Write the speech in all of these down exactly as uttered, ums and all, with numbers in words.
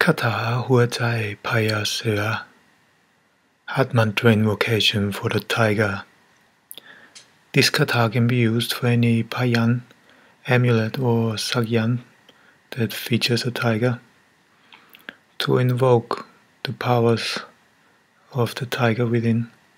คาถาหัวใจพญาเสือ Heart Mantra Invocation for the Tiger. This kata can be used for any payan, amulet or sakyan that features a tiger to invoke the powers of the tiger within.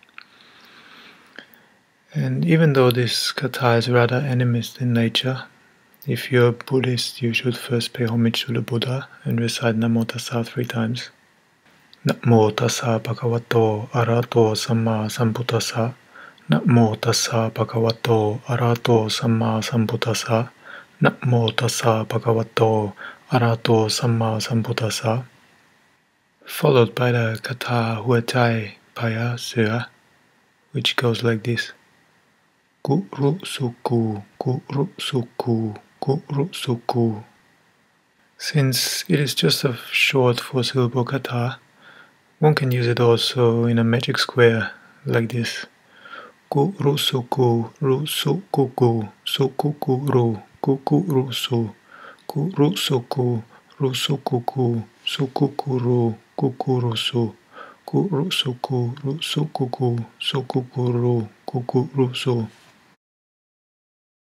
And even though this kata is rather animist in nature, if you're a Buddhist, you should first pay homage to the Buddha and recite Namo Tassa three times. Namo Tassa Bhagavato Arahato Samma Sambuddhassa. Namo Tassa Bhagavato Arahato Samma Sambuddhassa. Namo Tassa Bhagavato Arahato Samma Sambuddhassa. Followed by the kata Huachai Paya Sura, which goes like this. Guru Suku, Guru Suku, Guru Suku. Since it is just a short four-syllable kata, one can use it also in a magic square, like this. Guru Suku, Ru Sukuku, Sukuku Ru, Kuku Rusu, Guru Suku, Ru Sukuku, Sukuku Ru, Kuku Rusu, Guru Suku, Ru Sukuku, Sukuku Ru, Kuku Rusu.